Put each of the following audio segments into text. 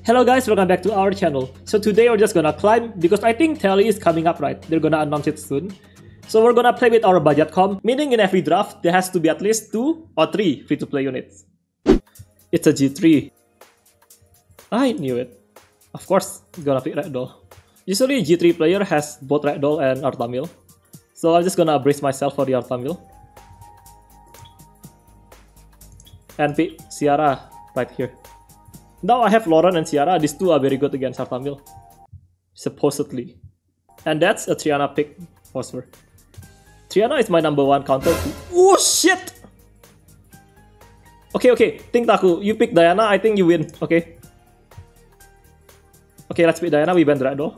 Hello guys, welcome back to our channel. So today we're just gonna climb because I think Tally is coming up, right? They're gonna announce it soon. So we're gonna play with our budget comp, meaning in every draft there has to be at least 2 or 3 free-to-play units. It's a G3. I knew it. Of course, gonna pick Ragdoll. Usually a G3 player has both Ragdoll and Artamil. So I'm just gonna brace myself for the Artamil. And pick Ciara right here. Now I have Lauren and Ciara. These two are very good against Artamil. Supposedly. And that's a Triana pick for sure. Triana is my number 1 counter. Oh shit! Okay. Think Taku. You pick Diana, I think you win. Okay, let's pick Diana. We ban Ragdoll.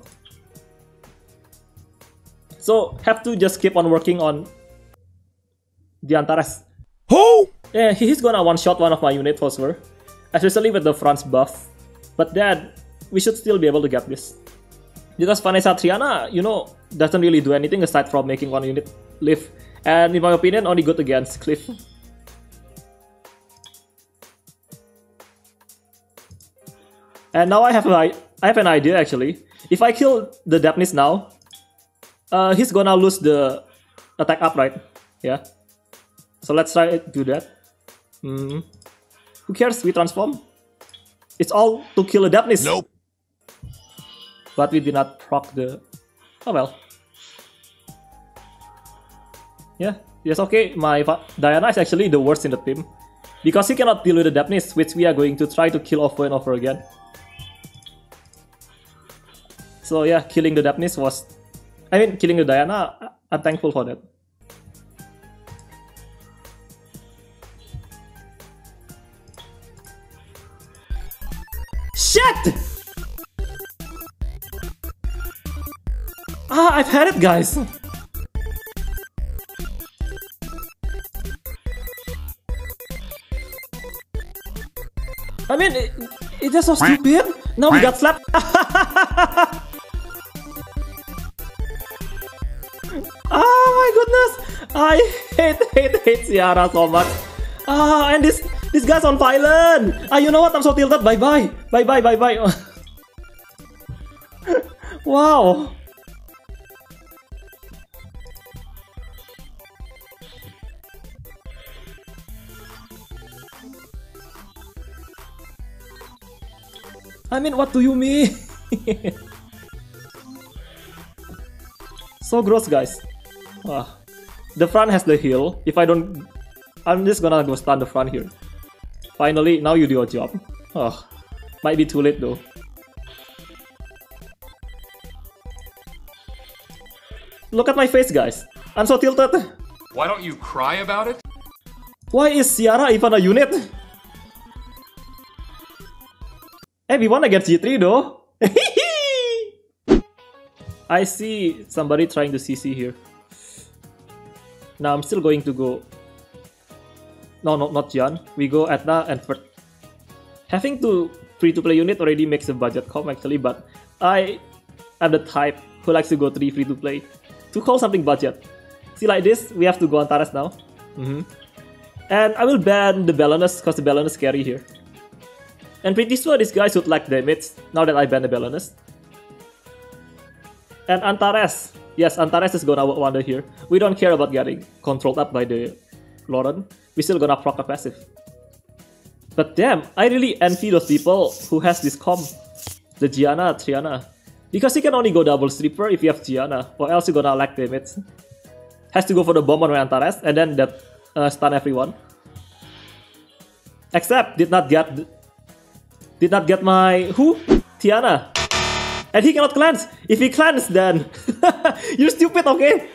So have to just keep on working on the Antares. Who? Yeah, he's gonna one-shot one of my unit for sure. Especially with the Franz buff. But then, we should still be able to get this. Because Vanessa Triana, you know, doesn't really do anything aside from making one unit live. And in my opinion, only good against Cliff. And now I have an idea actually. If I kill the Dapnis now, he's gonna lose the attack up, right? Yeah. So let's try to do that. Who cares? We transform. It's all to kill a Dapnis. Nope. But we did not proc the... Oh well. Yeah, yes, okay. My Diana is actually the worst in the team. Because he cannot deal with the Dapnis, which we are going to try to kill over and over again. So yeah, killing the Dapnis was... I mean, killing the Diana, I'm thankful for that. Shit! I've had it, guys. I mean, it's just so stupid. Now we got slapped. Oh my goodness! I hate Ciara so much. And this guy's on violent. You know what? I'm so tilted. Bye. Wow. I mean, what do you mean? So gross, guys. The front has the heal. If I don't... I'm just gonna go stun the front here. Finally, now you do your job. Might be too late though. Look at my face, guys. I'm so tilted. Why don't you cry about it? Why is Ciara even a unit? Hey, we won against G3 though. I see somebody trying to CC here. Now I'm still going to go... No, not Jian. We go Edna and Fert. Having two free-to-play unit already makes a budget comp actually, but I am the type who likes to go 3 free-to-play to call something budget. See, like this, we have to go Antares now. And I will ban the Balanus because the Balanus is scary here. And pretty sure this guy should lack damage now that I ban the Balanus. And Antares. Yes, Antares is gonna wander here. We don't care about getting controlled up by the Lauren. We still gonna proc a passive. But damn, I really envy those people who has this comp. The Gianna, Triana. Because you can only go double stripper if you have Gianna, or else you're gonna lack damage. Has to go for the bomb on my Antares, and then that stun everyone. Except did not get my who? Tiana. And he cannot cleanse. If he cleanse, then you're stupid, okay?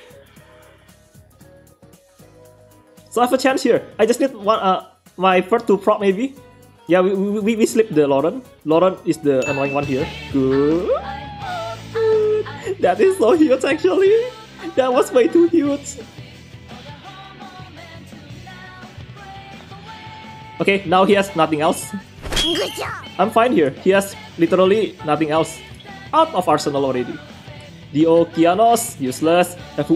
So I have a chance here. I just need one my first to proc maybe. Yeah, we slip the Lauren. Lauren is the annoying one here. Good. That is so huge actually. That was way too huge. Okay, now he has nothing else. I'm fine here. He has literally nothing else. Out of arsenal already. Dio Kianos, useless.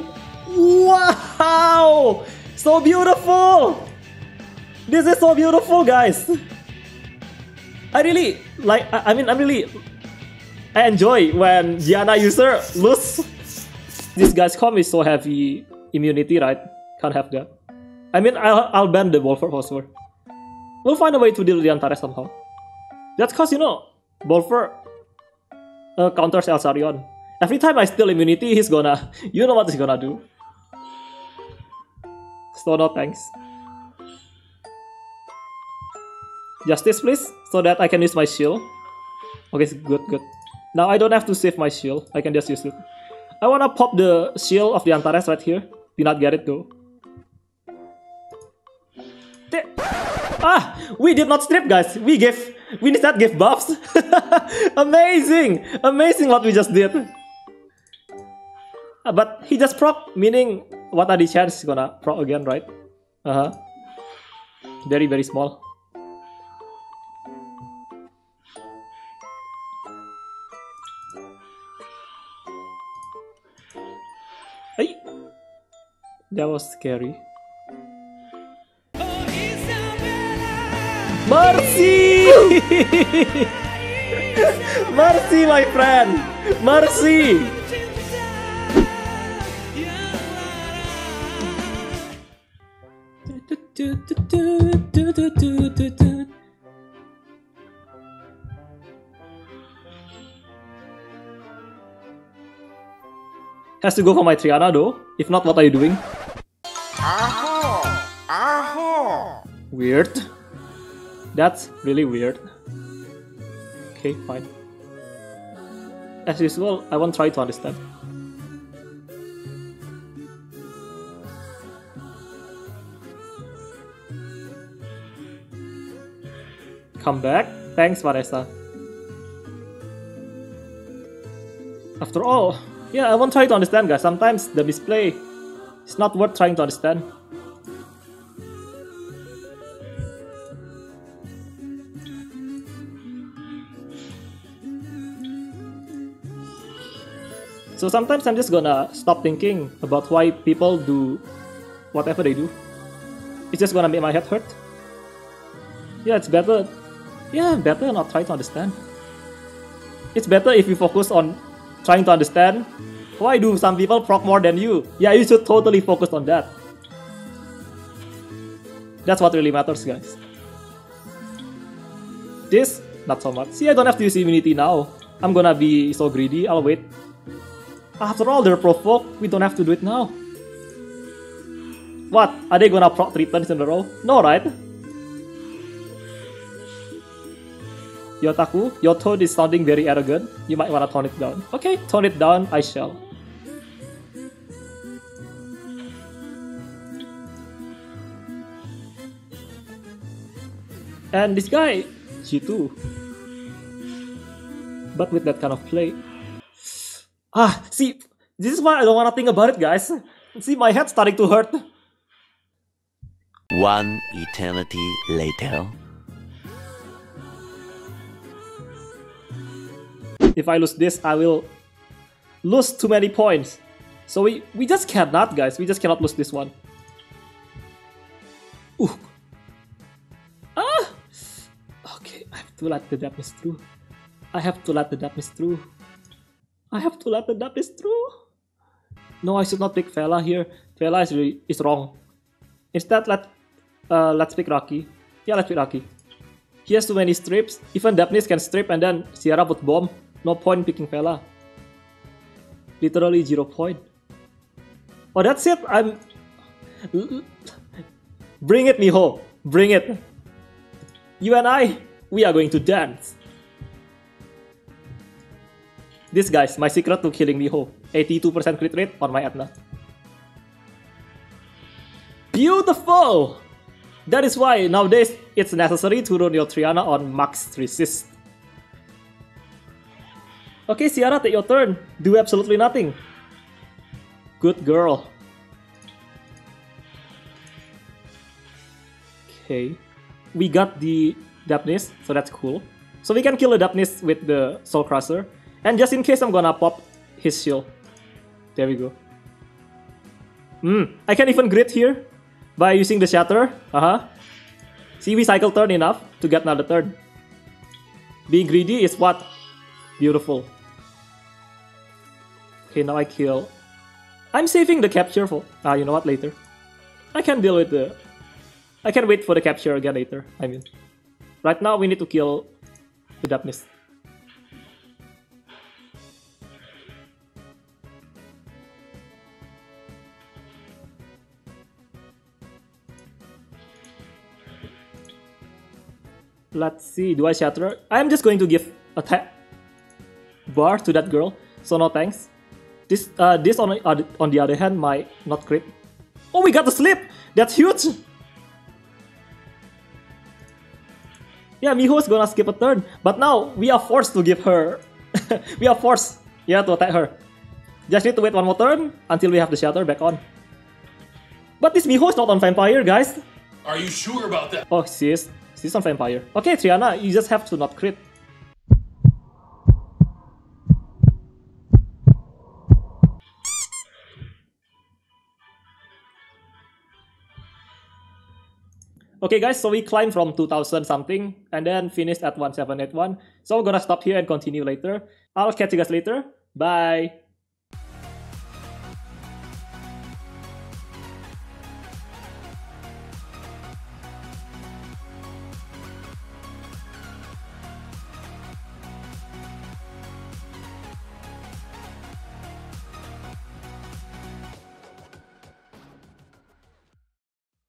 Wow! So beautiful! This is so beautiful, guys! I really like. I mean, I enjoy when Diana user lose. This guy's comp is so heavy immunity, right? Can't have that. I mean, I'll ban the Bolfer for sure. We'll find a way to deal with the Antares somehow. That's cause, you know, Bolfer counters Elsarion. Every time I steal immunity, he's gonna... You know what he's gonna do. So no thanks. Justice please, so that I can use my shield. Okay, good. Now I don't have to save my shield, I can just use it. I wanna pop the shield of the Antares right here. Did not get it though. We did not strip, guys. We instead gave buffs. Amazing what we just did. But he just proc, meaning what are the chances he's gonna proc again, right? Very, very small. Hey, that was scary. Mercy! Mercy, my friend! Mercy! Has to go for my Triana though. If not, what are you doing? Weird. That's really weird. Okay, fine. As usual, I won't try to understand. Come back. Thanks, Vanessa. After all, yeah, I won't try to understand, guys. Sometimes the display is not worth trying to understand. So sometimes I'm just gonna stop thinking about why people do whatever they do. It's just gonna make my head hurt. Yeah, it's better. Yeah, better not try to understand. It's better if you focus on trying to understand why do some people proc more than you. Yeah, you should totally focus on that. That's what really matters, guys. This, not so much. See, I don't have to use immunity now. I'm gonna be so greedy, I'll wait. After all, they're provoke, we don't have to do it now. What? Are they gonna proc 3 turns in a row? No, right? Yotaku, your tone is sounding very arrogant. You might wanna tone it down. Okay, tone it down, I shall. And this guy, G2. But with that kind of play. See, this is why I don't wanna think about it, guys. See, my head's starting to hurt. One eternity later. If I lose this, I will lose too many points. So we just cannot, guys. We just cannot lose this one. Ooh. Okay, I have to let the darkness through. I have to let the darkness through. I have to let the darkness through. No, I should not pick Vela here. Vela is wrong. Instead, let's pick Raki. Yeah, let's pick Raki. He has too many strips. Even Darkness can strip and then Sierra put bomb. No point picking Vela. Literally 0 point. Oh, that's it. Bring it, Miho. Bring it. You and I, we are going to dance. This, guys, my secret to killing Miho. 82% crit rate on my Etna. Beautiful! That is why nowadays it's necessary to run your Triana on max resist. Okay, Sierra, take your turn. Do absolutely nothing. Good girl. Okay. We got the Dapnis, so that's cool. So we can kill the Dapnis with the Soul Crusher. And just in case, I'm gonna pop his shield. There we go. I can even grit here by using the Shatter. See, we cycle turn enough to get another turn. Being greedy is what? Beautiful. Okay, now I kill. I'm saving the capture for... you know what, later. I can deal with the... I can wait for the capture again later, I mean. Right now, we need to kill the Darkness. Let's see, do I shatter? I'm just going to give a bar to that girl, so no thanks. This on the other hand might not crit. Oh, we got the slip! That's huge! Yeah, Miho's gonna skip a turn, but now we are forced to give her... we are forced, yeah, to attack her. Just need to wait one more turn until we have the shatter back on. But this Miho is not on Vampire, guys. Are you sure about that? Oh, she is. She's on Vampire. Okay, Triana, you just have to not crit. Okay guys, so we climbed from 2000 something and then finished at 1781. So we're gonna stop here and continue later. I'll catch you guys later. Bye!